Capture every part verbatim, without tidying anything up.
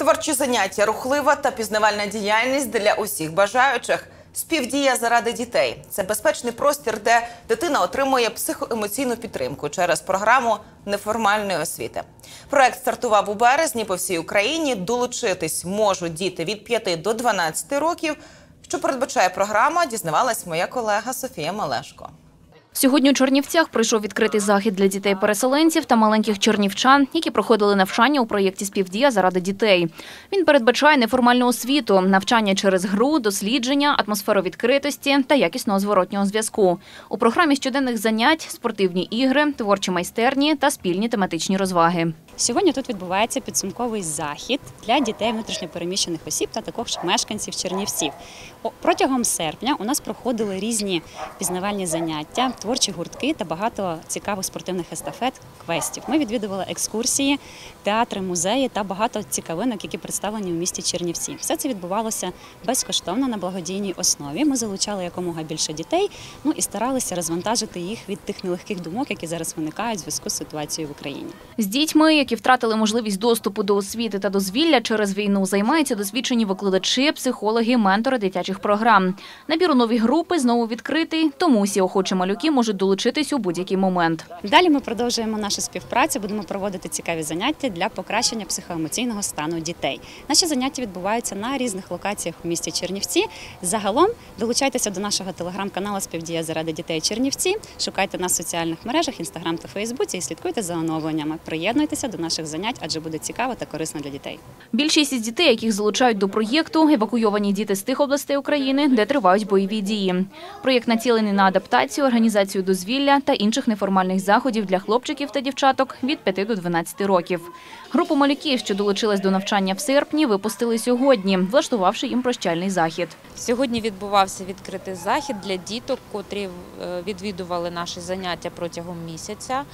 Творчі заняття, рухлива та пізнавальна діяльність для усіх бажаючих. Співдія заради дітей – це безпечний простір, де дитина отримує психоемоційну підтримку через програму неформальної освіти. Проект стартував у березні по всій Україні. Долучитись можуть діти від п'яти до дванадцяти років. Що передбачає програма, дізнавалась моя колега Софія Мелешко. Сьогодні у Чернівцях пройшов відкритий захід для дітей-переселенців та маленьких чернівчан, які проходили навчання у проєкті «Співдія заради дітей». Він передбачає неформальну освіту, навчання через гру, дослідження, атмосферу відкритості та якісного зворотнього зв'язку. У програмі щоденних занять – спортивні ігри, творчі майстерні та спільні тематичні розваги. Сьогодні тут відбувається підсумковий захід для дітей внутрішньопереміщених осіб та також мешканців Чернівців. Протягом серпня у нас проходили різні пізнавальні заняття, творчі гуртки та багато цікавих спортивних естафет, квестів. Ми відвідували екскурсії, театри, музеї та багато цікавинок, які представлені у місті Чернівці. Все це відбувалося безкоштовно на благодійній основі. Ми залучали якомога більше дітей, ну і старалися розвантажити їх від тих нелегких думок, які зараз виникають у зв'язку з ситуацією в Україні. З дітьми, які втратили можливість доступу до освіти та дозвілля через війну, займаються досвідчені викладачі, психологи, ментори дитячих програм. Набір у нові групи знову відкритий, тому усі охочі малюки можуть долучитись у будь-який момент. Далі ми продовжуємо нашу співпрацю, будемо проводити цікаві заняття для покращення психоемоційного стану дітей. Наші заняття відбуваються на різних локаціях у місті Чернівці. Загалом долучайтеся до нашого телеграм-каналу «Співдія заради дітей Чернівці», шукайте нас в соціальних мережах, інстаграм та фейсбуці і слідкуйте за оновленнями. Приєднуйтеся до наших занять, адже буде цікаво та корисно для дітей. Більшість із дітей, яких залучають до проєкту, евакуйовані діти з тих областей України, де тривають бойові дії. Проєкт націлений на адаптацію, організацію дозвілля та інших неформальних заходів для хлопчиків та дівчаток від п'яти до дванадцяти років. Групу малюків, що долучилась до навчання в серпні, випустили сьогодні, влаштувавши їм прощальний захід. Сьогодні відбувався відкритий захід для діток, котрі відвідували наші заняття протягом місяця.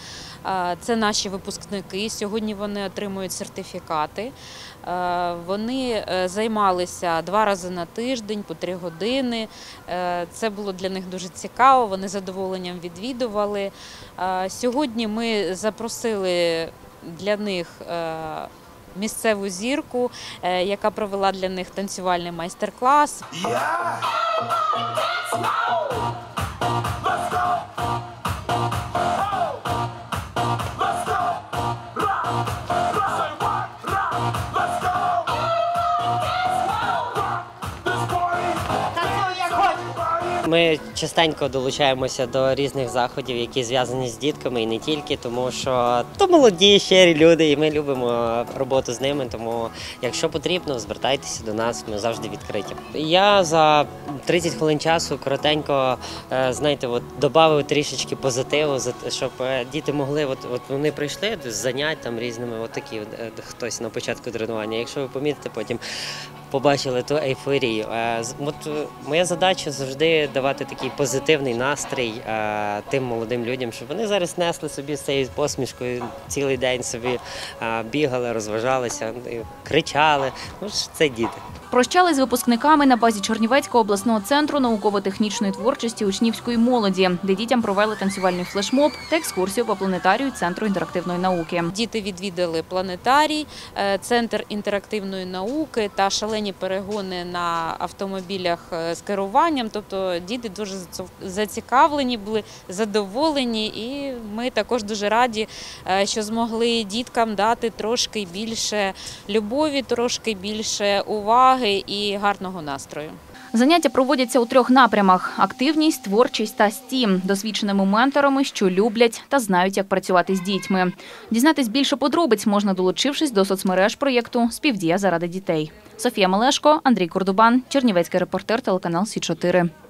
Це наші випускники. Сьогодні вони отримують сертифікати. Вони займалися два рази на тиждень, по три години. Це було для них дуже цікаво, вони з задоволенням відвідували. Сьогодні ми запросили для них місцеву зірку, яка провела для них танцювальний майстер-клас. Ми частенько долучаємося до різних заходів, які зв'язані з дітками, і не тільки, тому що то молоді, щирі люди, і ми любимо роботу з ними, тому якщо потрібно, звертайтеся до нас, ми завжди відкриті. Я за тридцять хвилин часу коротенько, знаєте, от, додав трішечки позитиву, щоб діти могли, от, от вони прийшли з занять там різними, от такі, хтось на початку тренування, якщо ви помітите, потім побачили ту ейфорію. От моя задача завжди давати такий позитивний настрій тим молодим людям, щоб вони зараз несли собі з цією посмішкою цілий день собі бігали, розважалися, кричали. Ну ж, це діти. Прощались з випускниками на базі Чернівецького обласного центру науково-технічної творчості учнівської молоді, де дітям провели танцювальний флешмоб та екскурсію по планетарію Центру інтерактивної науки. Діти відвідали планетарій, Центр інтерактивної науки та шалені перегони на автомобілях з керуванням. Тобто діти дуже зацікавлені, були задоволені, і ми також дуже раді, що змогли діткам дати трошки більше любові, трошки більше уваги і гарного настрою. Заняття проводяться у трьох напрямах – активність, творчість та стім, досвідченими менторами, що люблять та знають, як працювати з дітьми. Дізнатись більше подробиць можна, долучившись до соцмереж проєкту «Співдія заради дітей». Софія Мелешко, Андрій Кордубан, Чернівецький репортер, телеканал Сі чотири.